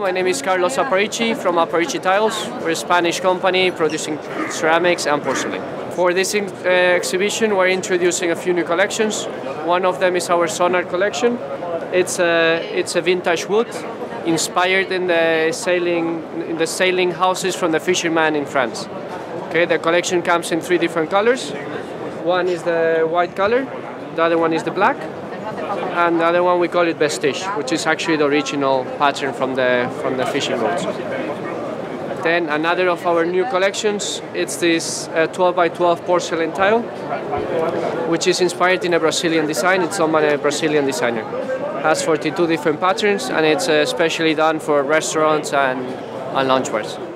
my name is Carlos Aparici from Aparici Tiles. We're a Spanish company producing ceramics and porcelain. For this exhibition, we're introducing a few new collections. One of them is our Sonar collection. It's a vintage wood inspired in the sailing houses from the fishermen in France. Okay, the collection comes in 3 different colors. One is the white color, the other one is the black, and the other one we call it Vestige, which is actually the original pattern from the fishing boats. Then another of our new collections, it's this 12 by 12 porcelain tile, which is inspired in a Brazilian design. It's done by a Brazilian designer. It has 42 different patterns, and it's especially done for restaurants and loungewares.